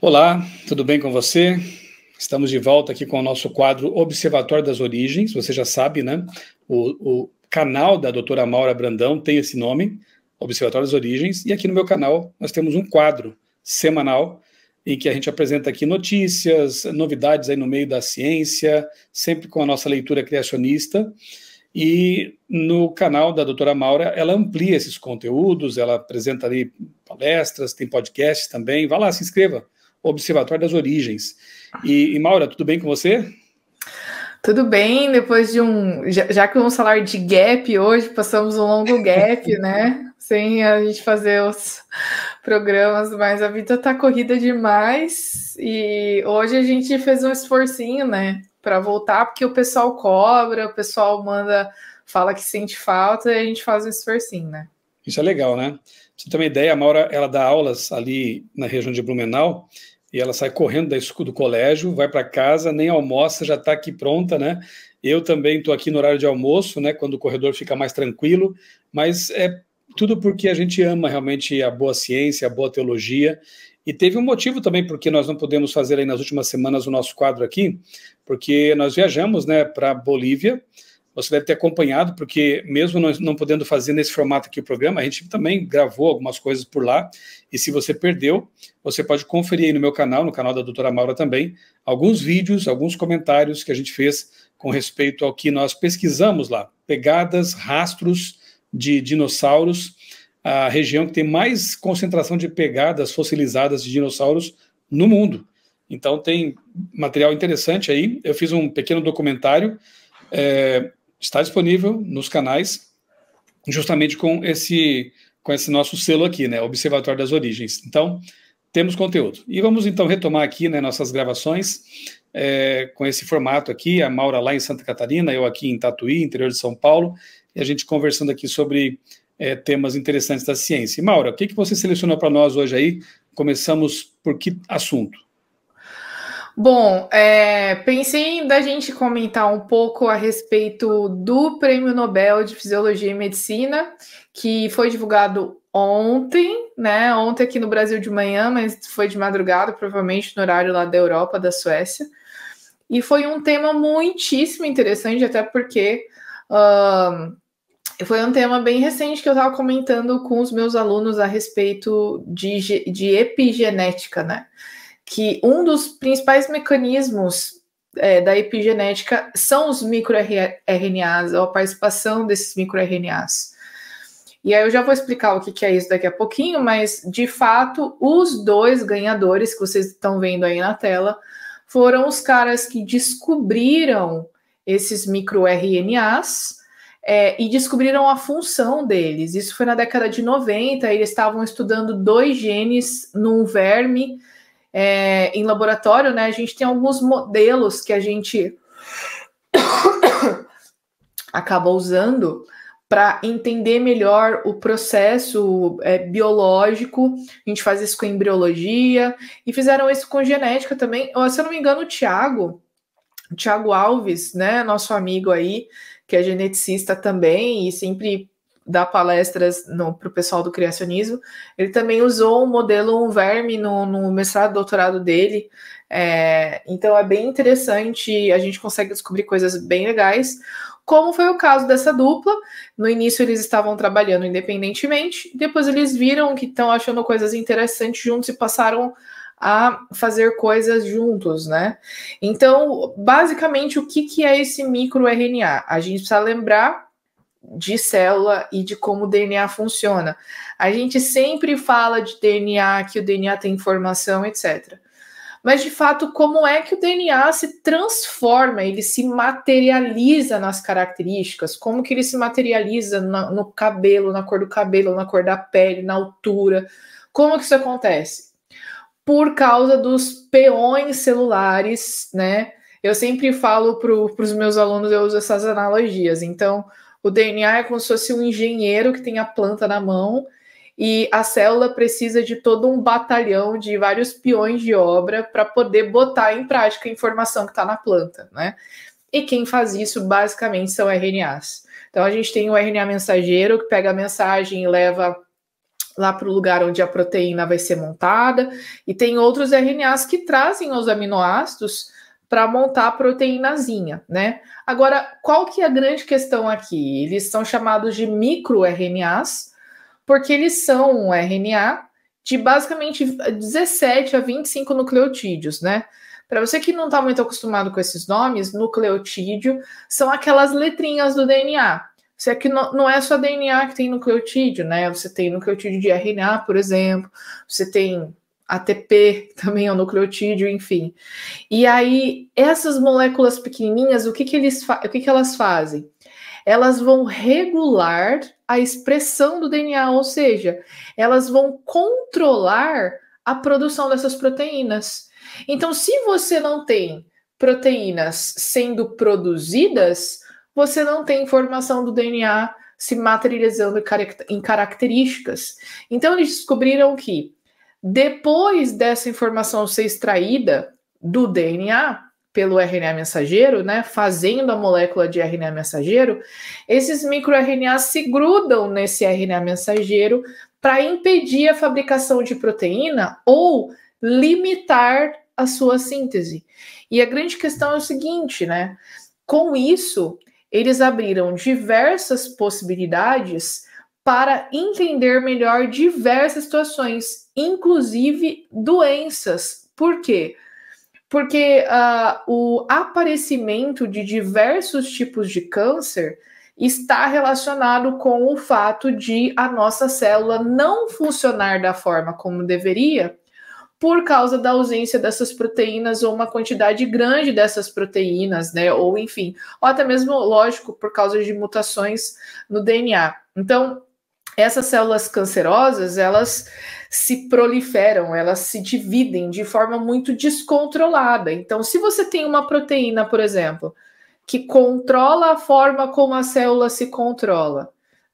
Olá, tudo bem com você? Estamos de volta aqui com o nosso quadro Observatório das Origens. Você já sabe, né? O canal da doutora Maura Brandão tem esse nome, Observatório das Origens. E aqui no meu canal nós temos um quadro semanal em que a gente apresenta aqui notícias, novidades aí no meio da ciência, sempre com a nossa leitura criacionista. E no canal da doutora Maura, ela amplia esses conteúdos, ela apresenta ali palestras, tem podcasts também. Vá lá, se inscreva. Observatório das Origens. E Maura, tudo bem com você? Tudo bem, depois de já que vamos falar de gap hoje, passamos um longo gap, né? Sem a gente fazer os programas, mas a vida tá corrida demais e hoje a gente fez um esforcinho, né, para voltar, porque o pessoal cobra, o pessoal fala que sente falta e a gente faz um esforcinho, né? Isso é legal, né? Pra você ter uma ideia, a Maura, ela dá aulas ali na região de Blumenau e ela sai correndo do colégio, vai para casa, nem almoça, já está aqui pronta, né? Eu também estou aqui no horário de almoço, né? Quando o corredor fica mais tranquilo, mas é tudo porque a gente ama realmente a boa ciência, a boa teologia. E teve um motivo também porque nós não podemos fazer aí nas últimas semanas o nosso quadro aqui, porque nós viajamos, né, para Bolívia. Você deve ter acompanhado, porque mesmo nós não podendo fazer nesse formato aqui o programa, a gente também gravou algumas coisas por lá, e se você perdeu, você pode conferir aí no meu canal, no canal da doutora Maura também, alguns vídeos, alguns comentários que a gente fez com respeito ao que nós pesquisamos lá, pegadas, rastros de dinossauros, a região que tem mais concentração de pegadas fossilizadas de dinossauros no mundo. Então tem material interessante aí, eu fiz um pequeno documentário, está disponível nos canais, justamente com esse nosso selo aqui, né, Observatório das Origens. Então, temos conteúdo. E vamos então retomar aqui, né, nossas gravações com esse formato aqui, a Maura lá em Santa Catarina, eu aqui em Tatuí, interior de São Paulo, e a gente conversando aqui sobre temas interessantes da ciência. E Maura, o que você selecionou para nós hoje aí? Começamos por que assunto? Bom, pensei da gente comentar um pouco a respeito do Prêmio Nobel de Fisiologia e Medicina, que foi divulgado ontem, né? Ontem aqui no Brasil de manhã, mas foi de madrugada, provavelmente no horário lá da Europa, da Suécia. E foi um tema muitíssimo interessante, até porque foi um tema bem recente que eu estava comentando com os meus alunos a respeito de epigenética, né? Que um dos principais mecanismos da epigenética são os microRNAs, ou a participação desses microRNAs. E aí eu já vou explicar o que é isso daqui a pouquinho, mas, de fato, os dois ganhadores que vocês estão vendo aí na tela foram os caras que descobriram esses microRNAs e descobriram a função deles. Isso foi na década de 90, eles estavam estudando 2 genes num verme em laboratório, né? A gente tem alguns modelos que a gente acaba usando para entender melhor o processo biológico. A gente faz isso com embriologia e fizeram isso com genética também. Se eu não me engano, o Thiago Alves, né? Nosso amigo aí, que é geneticista também e sempre dá palestras para o pessoal do criacionismo, ele também usou um modelo, um verme no mestrado, doutorado dele. Então é bem interessante, a gente consegue descobrir coisas bem legais, como foi o caso dessa dupla. No início eles estavam trabalhando independentemente, depois eles viram que estão achando coisas interessantes juntos e passaram a fazer coisas juntos, né? Então, basicamente, o que é esse microRNA? A gente precisa lembrar de célula e de como o DNA funciona. A gente sempre fala de DNA, que o DNA tem informação, etc. Mas, de fato, como é que o DNA se transforma, ele se materializa nas características? Como que ele se materializa no cabelo, na cor do cabelo, na cor da pele, na altura? Como que isso acontece? Por causa dos peões celulares, né? Eu sempre falo para os meus alunos, eu uso essas analogias. Então, o DNA é como se fosse um engenheiro que tem a planta na mão e a célula precisa de todo um batalhão de vários peões de obra para poder botar em prática a informação que está na planta, né? E quem faz isso, basicamente, são RNAs. Então, a gente tem o RNA mensageiro, que pega a mensagem e leva lá para o lugar onde a proteína vai ser montada, e tem outros RNAs que trazem os aminoácidos para montar a proteínazinha, né? Agora, qual que é a grande questão aqui? Eles são chamados de microRNAs, porque eles são um RNA de basicamente 17 a 25 nucleotídeos, né? Para você que não está muito acostumado com esses nomes, nucleotídeo são aquelas letrinhas do DNA. Isso aqui não é só DNA que tem nucleotídeo, né? Você tem nucleotídeo de RNA, por exemplo, você tem ATP, também é um nucleotídeo, enfim. E aí, essas moléculas pequenininhas, o que elas fazem? Elas vão regular a expressão do DNA, ou seja, elas vão controlar a produção dessas proteínas. Então, se você não tem proteínas sendo produzidas, você não tem informação do DNA se materializando em características. Então, eles descobriram que depois dessa informação ser extraída do DNA pelo RNA mensageiro, né, fazendo a molécula de RNA mensageiro, esses microRNAs se grudam nesse RNA mensageiro para impedir a fabricação de proteína ou limitar a sua síntese. E a grande questão é o seguinte, né? Com isso, eles abriram diversas possibilidades para entender melhor diversas situações, inclusive doenças. Por quê? Porque o aparecimento de diversos tipos de câncer está relacionado com o fato de a nossa célula não funcionar da forma como deveria, por causa da ausência dessas proteínas ou uma quantidade grande dessas proteínas, né? Ou enfim, ou até mesmo, lógico, por causa de mutações no DNA. Então, essas células cancerosas, elas se proliferam, elas se dividem de forma muito descontrolada. Então, se você tem uma proteína, por exemplo, que controla a forma como a célula se controla,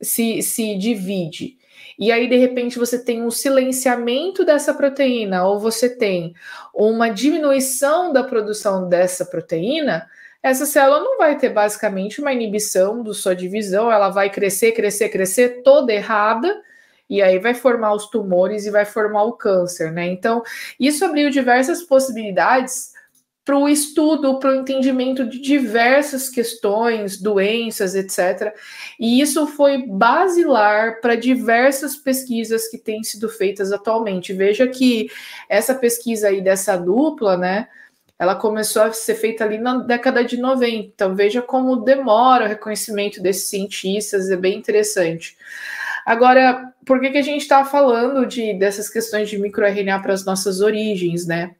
se divide, e aí, de repente, você tem um silenciamento dessa proteína, ou você tem uma diminuição da produção dessa proteína, essa célula não vai ter basicamente uma inibição da sua divisão, ela vai crescer, crescer, crescer toda errada, e aí vai formar os tumores e vai formar o câncer, né? Então, isso abriu diversas possibilidades para o estudo, para o entendimento de diversas questões, doenças, etc. E isso foi basilar para diversas pesquisas que têm sido feitas atualmente. Veja que essa pesquisa aí dessa dupla, né, ela começou a ser feita ali na década de 90. Então, veja como demora o reconhecimento desses cientistas, é bem interessante. Agora, por que a gente está falando dessas questões de microRNA para as nossas origens, né?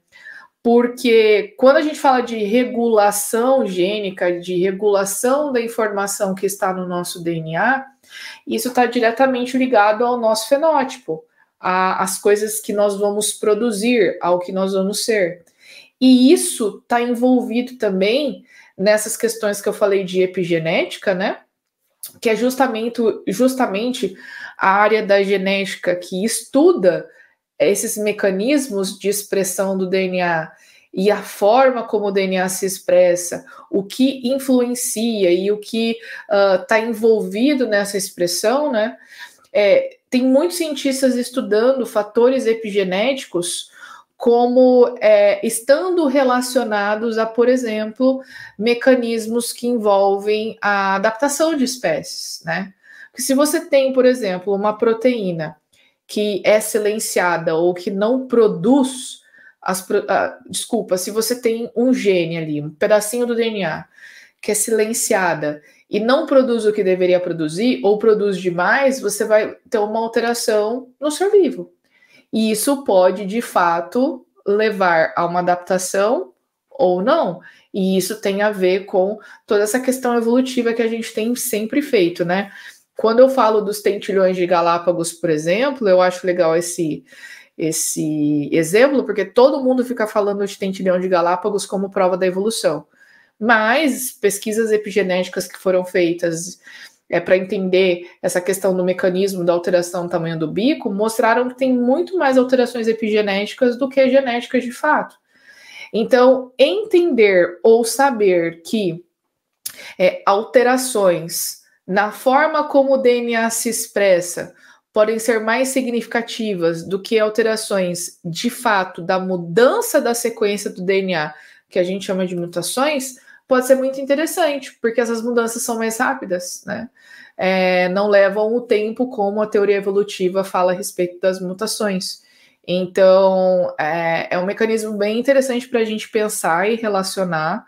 Porque quando a gente fala de regulação gênica, de regulação da informação que está no nosso DNA, isso está diretamente ligado ao nosso fenótipo, às coisas que nós vamos produzir, ao que nós vamos ser. E isso está envolvido também nessas questões que eu falei de epigenética, né? Que é justamente a área da genética que estuda esses mecanismos de expressão do DNA e a forma como o DNA se expressa, o que influencia e o que está envolvido nessa expressão, né? Tem muitos cientistas estudando fatores epigenéticos como estando relacionados a, por exemplo, mecanismos que envolvem a adaptação de espécies, né? Porque se você tem, por exemplo, uma proteína que é silenciada ou que não produz se você tem um gene ali, um pedacinho do DNA que é silenciada e não produz o que deveria produzir ou produz demais, você vai ter uma alteração no ser vivo. E isso pode, de fato, levar a uma adaptação ou não. E isso tem a ver com toda essa questão evolutiva que a gente tem sempre feito, né? Quando eu falo dos tentilhões de Galápagos, por exemplo, eu acho legal esse exemplo, porque todo mundo fica falando de tentilhão de Galápagos como prova da evolução. Mas pesquisas epigenéticas que foram feitas para entender essa questão do mecanismo da alteração do tamanho do bico, mostraram que tem muito mais alterações epigenéticas do que genéticas de fato. Então, entender ou saber que alterações na forma como o DNA se expressa podem ser mais significativas do que alterações de fato da mudança da sequência do DNA, que a gente chama de mutações, pode ser muito interessante, porque essas mudanças são mais rápidas, né? Não levam o tempo como a teoria evolutiva fala a respeito das mutações. Então, é um mecanismo bem interessante para a gente pensar e relacionar,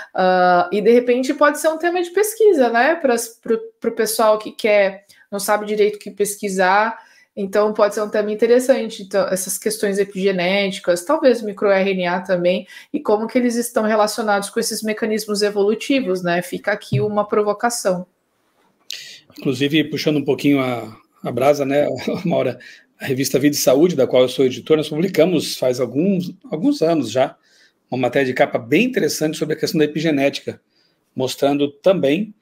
e de repente pode ser um tema de pesquisa, né? Para o pessoal que não sabe direito o que pesquisar, então pode ser um tema interessante. Então, essas questões epigenéticas, talvez microRNA também, e como que eles estão relacionados com esses mecanismos evolutivos, né? Fica aqui uma provocação. Inclusive, puxando um pouquinho a brasa, né, Maura, a revista Vida e Saúde, da qual eu sou editor, nós publicamos faz alguns anos já uma matéria de capa bem interessante sobre a questão da epigenética, mostrando também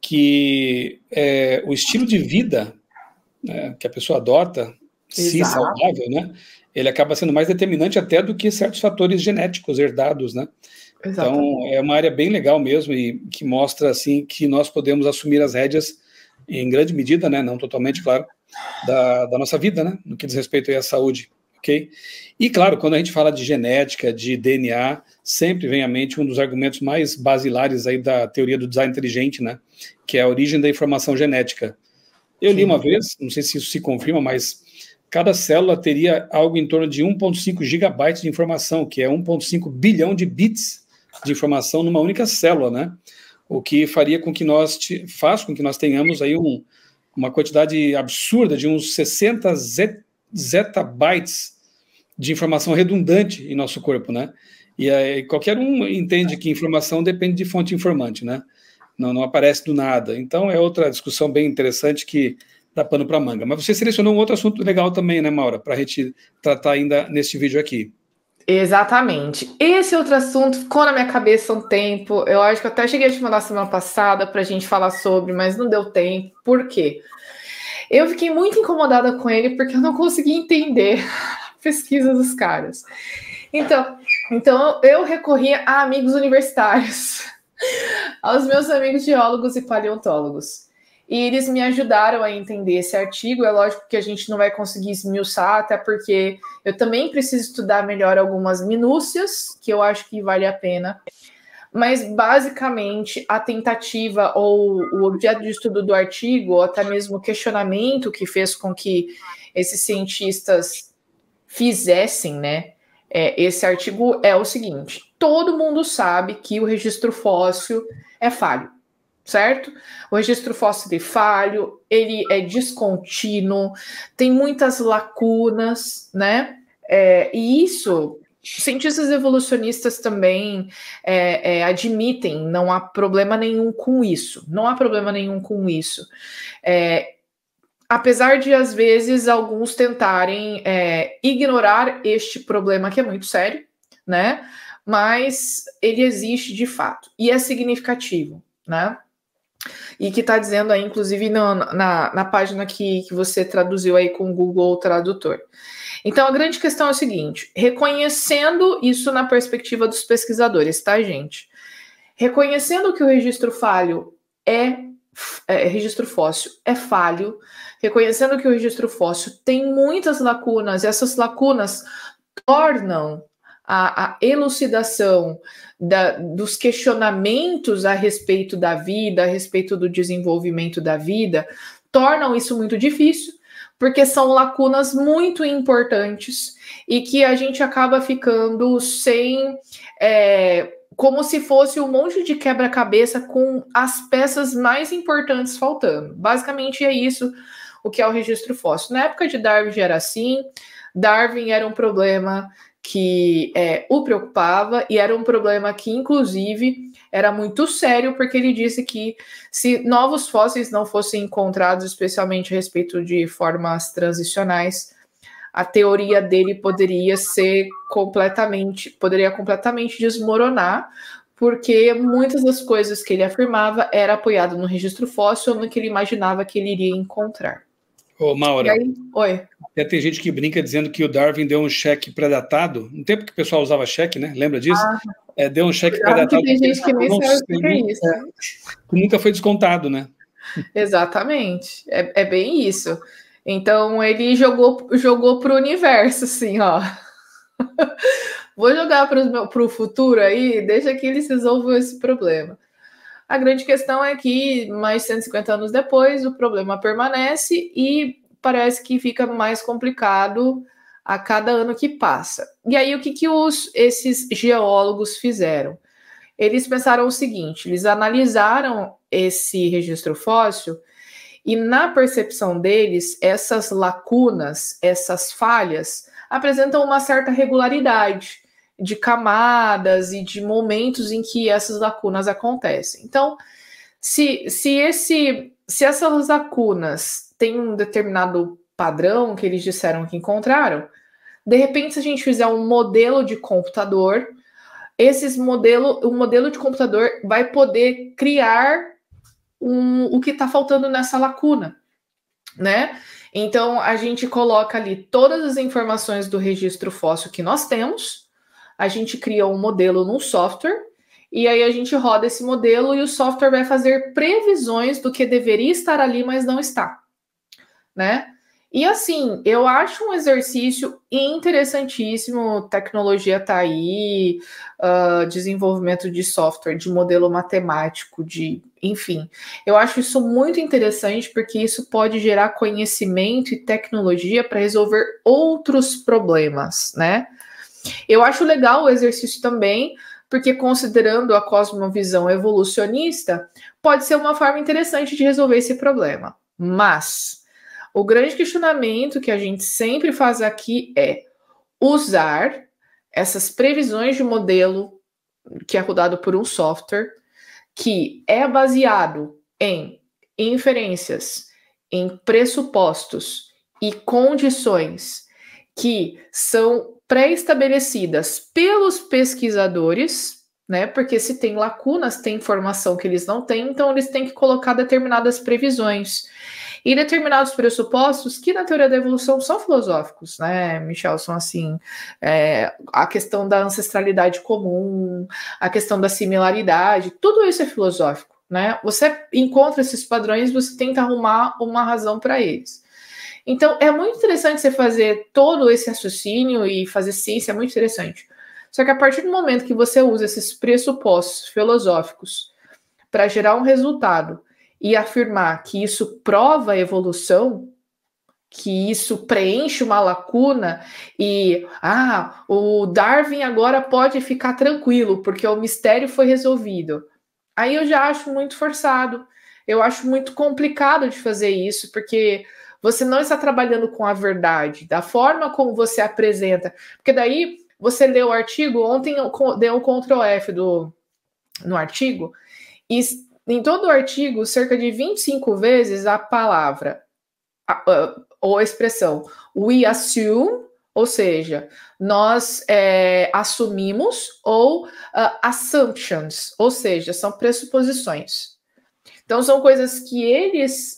que o estilo de vida, né, que a pessoa adota, se saudável, né, ele acaba sendo mais determinante até do que certos fatores genéticos herdados, né? Exatamente. Então, é uma área bem legal mesmo e que mostra, assim, que nós podemos assumir as rédeas em grande medida, né, não totalmente, claro, da nossa vida, né, no que diz respeito aí à saúde, ok? E, claro, quando a gente fala de genética, de DNA, sempre vem à mente um dos argumentos mais basilares aí da teoria do design inteligente, né, que é a origem da informação genética. Eu li uma vez, não sei se isso se confirma, mas cada célula teria algo em torno de 1,5 gigabytes de informação, que é 1,5 bilhão de bits de informação numa única célula, né? O que faria com que faz com que nós tenhamos aí uma quantidade absurda de uns 60 zettabytes de informação redundante em nosso corpo, né? E aí, qualquer um entende que informação depende de fonte informante, né? Não aparece do nada. Então é outra discussão bem interessante que dá pano para manga. Mas você selecionou um outro assunto legal também, né, Maura, para a gente tratar ainda neste vídeo aqui. Exatamente. Esse outro assunto ficou na minha cabeça um tempo. Eu acho que eu até cheguei a te mandar semana passada para a gente falar sobre, mas não deu tempo. Por quê? Eu fiquei muito incomodada com ele porque eu não consegui entender a pesquisa dos caras. Então eu recorri a amigos universitários, aos meus amigos geólogos e paleontólogos. E eles me ajudaram a entender esse artigo. É lógico que a gente não vai conseguir esmiuçar, até porque eu também preciso estudar melhor algumas minúcias, que eu acho que vale a pena. Mas, basicamente, a tentativa ou o objeto de estudo do artigo, ou até mesmo o questionamento que fez com que esses cientistas fizessem, né, esse artigo é o seguinte: todo mundo sabe que o registro fóssil é falho, certo? O registro fóssil é falho, ele é descontínuo, tem muitas lacunas, né? E isso, cientistas evolucionistas também admitem, não há problema nenhum com isso. Não há problema nenhum com isso. Apesar de, às vezes, alguns tentarem ignorar este problema, que é muito sério, né? Mas ele existe de fato e é significativo, né? E que está dizendo aí, inclusive, na página que você traduziu aí com o Google Tradutor. Então, a grande questão é o seguinte: reconhecendo isso na perspectiva dos pesquisadores, tá, gente? Reconhecendo que o registro registro fóssil é falho, reconhecendo que o registro fóssil tem muitas lacunas, e essas lacunas tornam a elucidação dos questionamentos a respeito da vida, a respeito do desenvolvimento da vida, tornam isso muito difícil, porque são lacunas muito importantes e que a gente acaba ficando sem... como se fosse um monte de quebra-cabeça com as peças mais importantes faltando. Basicamente é isso o que é o registro fóssil. Na época de Darwin já era assim. Darwin era um problema que o preocupava, e era um problema que, inclusive, era muito sério, porque ele disse que se novos fósseis não fossem encontrados, especialmente a respeito de formas transicionais, a teoria dele poderia completamente desmoronar, porque muitas das coisas que ele afirmava era apoiado no registro fóssil, no que ele imaginava que ele iria encontrar. Ô, Maura, oi. Até tem gente que brinca dizendo que o Darwin deu um cheque pré-datado, no tempo que o pessoal usava cheque, né? Lembra disso? Deu um cheque pré-datado. Tem gente que nem sabe o que é isso. Nunca foi descontado, né? Exatamente. É bem isso. Então ele jogou para o universo, assim, ó. Vou jogar para o futuro aí, deixa que eles resolvam esse problema. A grande questão é que, mais de 150 anos depois, o problema permanece e parece que fica mais complicado a cada ano que passa. E aí, o que esses geólogos fizeram? Eles pensaram o seguinte, eles analisaram esse registro fóssil e, na percepção deles, essas lacunas, essas falhas, apresentam uma certa regularidade de camadas e de momentos em que essas lacunas acontecem. Então, se essas lacunas têm um determinado padrão que eles disseram que encontraram, de repente, se a gente fizer um modelo de computador, o modelo de computador vai poder criar o que está faltando nessa lacuna, né? Então, a gente coloca ali todas as informações do registro fóssil que nós temos, a gente cria um modelo num software, e aí a gente roda esse modelo e o software vai fazer previsões do que deveria estar ali, mas não está, né? E assim, eu acho um exercício interessantíssimo, tecnologia tá aí, desenvolvimento de software, de modelo matemático, enfim. Eu acho isso muito interessante porque isso pode gerar conhecimento e tecnologia para resolver outros problemas, né? Eu acho legal o exercício também, porque considerando a cosmovisão evolucionista, pode ser uma forma interessante de resolver esse problema. Mas o grande questionamento que a gente sempre faz aqui é usar essas previsões de modelo que é rodado por um software que é baseado em inferências, em pressupostos e condições que são pré-estabelecidas pelos pesquisadores, né? Porque se tem lacunas, tem informação que eles não têm, então eles têm que colocar determinadas previsões e determinados pressupostos que na teoria da evolução são filosóficos, né, Michel? São assim, a questão da ancestralidade comum, a questão da similaridade, tudo isso é filosófico, né? Você encontra esses padrões, você tenta arrumar uma razão para eles. Então, é muito interessante você fazer todo esse raciocínio e fazer ciência, é muito interessante. Só que a partir do momento que você usa esses pressupostos filosóficos para gerar um resultado e afirmar que isso prova a evolução, que isso preenche uma lacuna e, o Darwin agora pode ficar tranquilo porque o mistério foi resolvido. Aí eu já acho muito forçado. Eu acho muito complicado de fazer isso, porque você não está trabalhando com a verdade, da forma como você apresenta. Porque daí você leu o artigo, ontem eu dei um Ctrl F no artigo, e em todo o artigo, cerca de 25 vezes a palavra ou a expressão we assume, ou seja, nós assumimos, ou assumptions, ou seja, são pressuposições. Então, são coisas que eles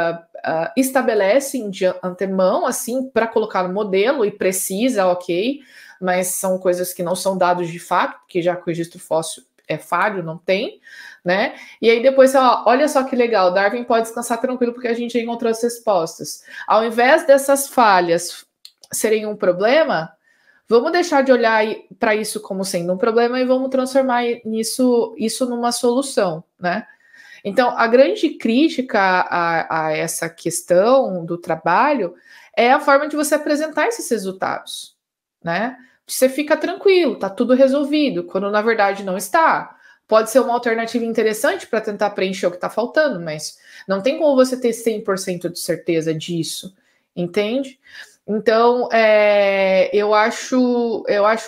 estabelecem de antemão, assim, para colocar no modelo e precisa, ok, mas são coisas que não são dados de fato, porque já que o registro fóssil é falho, não tem, né? E aí depois, olha só que legal, Darwin pode descansar tranquilo porque a gente encontrou as respostas. Ao invés dessas falhas serem um problema, vamos deixar de olhar para isso como sendo um problema e vamos transformar isso numa solução, né? Então, a grande crítica a essa questão do trabalho é a forma de você apresentar esses resultados, né? Você fica tranquilo, tá tudo resolvido, quando na verdade não está. Pode ser uma alternativa interessante para tentar preencher o que está faltando, mas não tem como você ter 100% de certeza disso, entende? Então, eu acho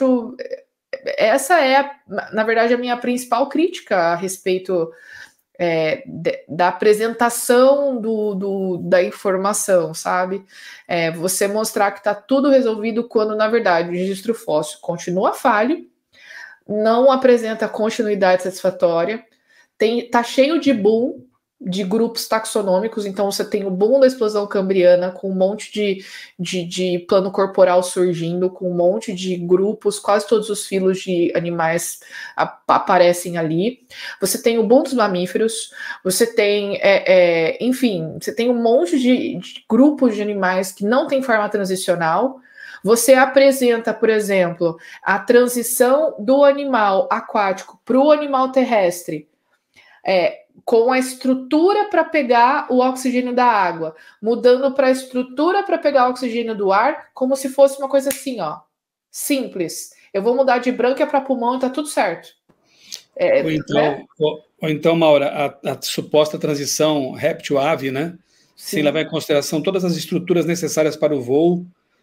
essa é, na verdade, a minha principal crítica a respeito da apresentação da informação, sabe? Você mostrar que está tudo resolvido quando, na verdade, o registro fóssil continua falho, não apresenta continuidade satisfatória, tá cheio de boom, de grupos taxonômicos, então você tem o boom da explosão cambriana, com um monte de plano corporal surgindo, com um monte de grupos, quase todos os filos de animais aparecem ali. Você tem o boom dos mamíferos, você tem, enfim, você tem um monte de grupos de animais que não tem forma transicional. Você apresenta, por exemplo, a transição do animal aquático para o animal terrestre, com a estrutura para pegar o oxigênio da água, mudando para a estrutura para pegar o oxigênio do ar, como se fosse uma coisa assim, ó, simples. Eu vou mudar de branca para pulmão e tá tudo certo. Ou então, Maura, a suposta transição réptil-ave, né? Sim. Sem levar em consideração todas as estruturas necessárias para o voo,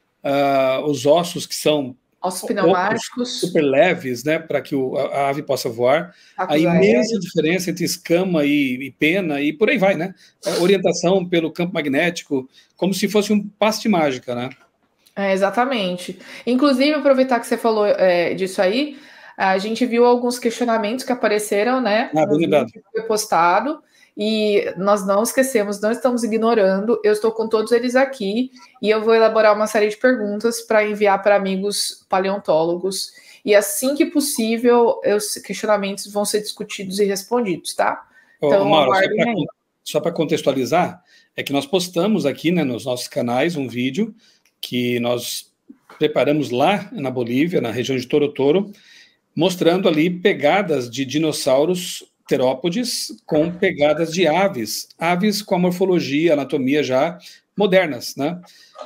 os ossos que são ossos pneumáticos super leves, né, para que a ave possa voar, a imensa diferença entre escama e pena, e por aí vai, né? Orientação pelo campo magnético, como se fosse um passe de mágica, né? Exatamente. Inclusive, aproveitar que você falou disso aí, a gente viu alguns questionamentos que apareceram, né? No vídeo que foi postado. E nós não esquecemos, não estamos ignorando, eu estou com todos eles aqui e eu vou elaborar uma série de perguntas para enviar para amigos paleontólogos e assim que possível os questionamentos vão ser discutidos e respondidos, tá? Então, Mauro, só para contextualizar, é que nós postamos aqui, né, nos nossos canais um vídeo que nós preparamos lá na Bolívia, na região de Toro Toro, mostrando ali pegadas de dinossauros terópodes com pegadas de aves com a morfologia, anatomia já modernas, né?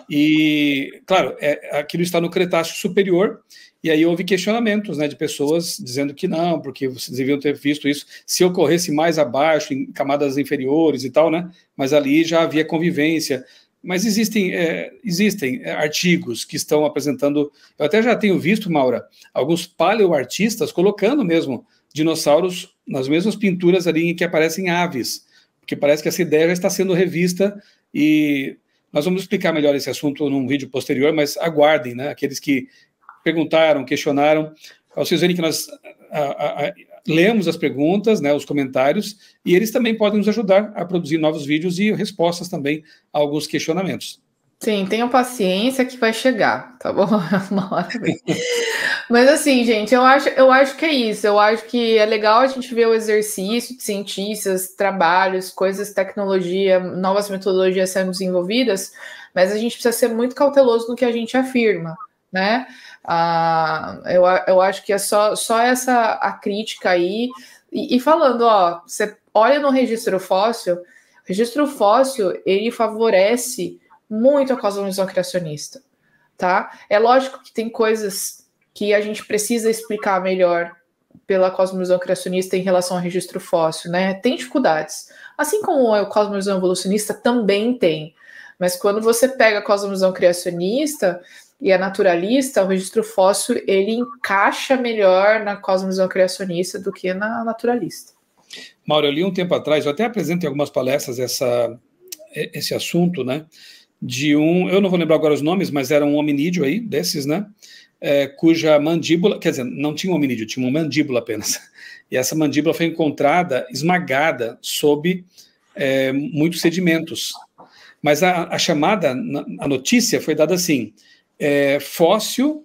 E, claro, aquilo está no Cretáceo Superior, e aí houve questionamentos, né, de pessoas dizendo que não, porque vocês deviam ter visto isso se ocorresse mais abaixo, em camadas inferiores e tal, né? Mas ali já havia convivência. Mas existem artigos que estão apresentando, eu até já tenho visto, Maura, alguns paleoartistas colocando mesmo dinossauros nas mesmas pinturas ali em que aparecem aves, porque parece que essa ideia já está sendo revista e nós vamos explicar melhor esse assunto num vídeo posterior, mas aguardem, né? Aqueles que perguntaram, questionaram, para vocês verem que nós lemos as perguntas, né, os comentários, e eles também podem nos ajudar a produzir novos vídeos e respostas também a alguns questionamentos. Sim, tenham paciência que vai chegar, tá bom? Uma hora vem. Mas assim, gente, eu acho que é isso. Eu acho que é legal a gente ver o exercício de cientistas, trabalhos, coisas, tecnologia, novas metodologias sendo desenvolvidas, mas a gente precisa ser muito cauteloso no que a gente afirma, né? Eu acho que é só essa a crítica aí. E falando, ó, você olha no registro fóssil, ele favorece muito a cosmovisão criacionista, tá? É lógico que tem coisas que a gente precisa explicar melhor pela cosmovisão criacionista em relação ao registro fóssil, né? Tem dificuldades. Assim como a cosmovisão evolucionista também tem. Mas quando você pega a cosmovisão criacionista e a naturalista, o registro fóssil, ele encaixa melhor na cosmovisão criacionista do que na naturalista. Mauro, eu li um tempo atrás, eu até apresento em algumas palestras esse assunto, né? Eu não vou lembrar agora os nomes, mas era um hominídeo aí, desses, né? Cuja mandíbula, quer dizer, não tinha um hominídeo, tinha uma mandíbula apenas. E essa mandíbula foi encontrada esmagada sob muitos sedimentos. Mas a chamada, a notícia foi dada assim, fóssil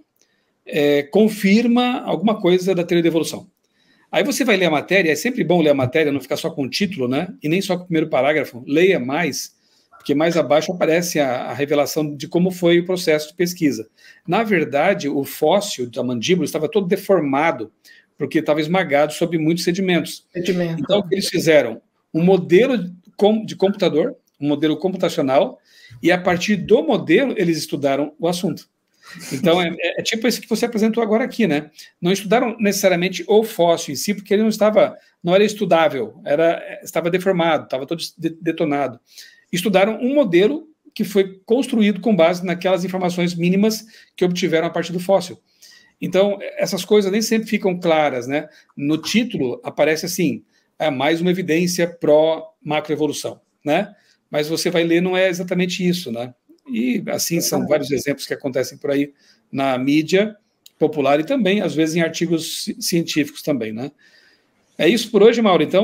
confirma alguma coisa da teoria da evolução. Aí você vai ler a matéria, é sempre bom ler a matéria, não ficar só com o título, né? E nem só com o primeiro parágrafo, leia mais, porque mais abaixo aparece a revelação de como foi o processo de pesquisa. Na verdade, o fóssil da mandíbula estava todo deformado, porque estava esmagado sob muitos sedimentos. Então, o que eles fizeram? Um modelo de computador, um modelo computacional, e a partir do modelo eles estudaram o assunto. Então, é tipo isso que você apresentou agora aqui, né? Não estudaram necessariamente o fóssil em si, porque ele não era estudável, estava deformado, estava todo detonado. Estudaram um modelo que foi construído com base naquelas informações mínimas que obtiveram a partir do fóssil. Então, essas coisas nem sempre ficam claras, né? No título aparece assim, mais uma evidência pró-macroevolução, né? Mas você vai ler, não é exatamente isso, né? E assim são vários exemplos que acontecem por aí na mídia popular e também, às vezes, em artigos científicos também, né? É isso por hoje, Mauro, então?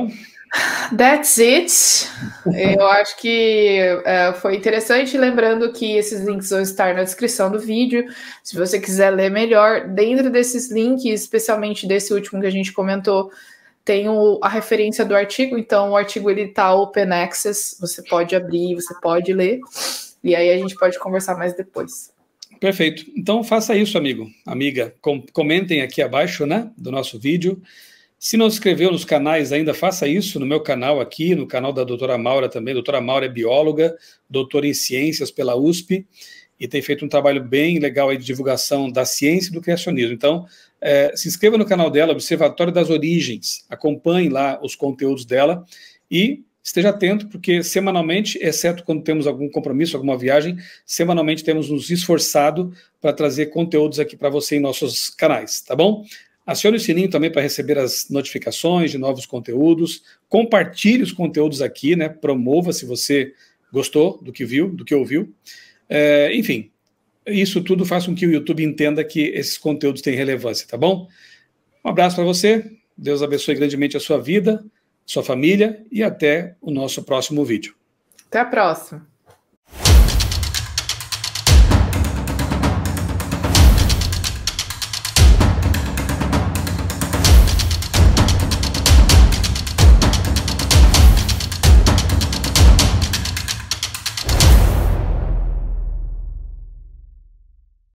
That's it. Eu acho que foi interessante, lembrando que esses links vão estar na descrição do vídeo. Se você quiser ler melhor, dentro desses links, especialmente desse último que a gente comentou, tem a referência do artigo, então o artigo ele está open access, você pode abrir, você pode ler, e aí a gente pode conversar mais depois. Perfeito. Então faça isso, amigo, amiga. Comentem aqui abaixo, né, do nosso vídeo. Se não se inscreveu nos canais ainda, faça isso no meu canal aqui, no canal da doutora Maura também. A doutora Maura é bióloga, doutora em ciências pela USP, e tem feito um trabalho bem legal aí de divulgação da ciência e do criacionismo. Então, se inscreva no canal dela, Observatório das Origens, acompanhe lá os conteúdos dela e esteja atento, porque semanalmente, exceto quando temos algum compromisso, alguma viagem, semanalmente temos nos esforçado para trazer conteúdos aqui para você em nossos canais, tá bom? Acione o sininho também para receber as notificações de novos conteúdos. Compartilhe os conteúdos aqui, né? Promova se você gostou do que viu, do que ouviu. Enfim, isso tudo faz com que o YouTube entenda que esses conteúdos têm relevância, tá bom? Um abraço para você. Deus abençoe grandemente a sua vida, sua família e até o nosso próximo vídeo. Até a próxima.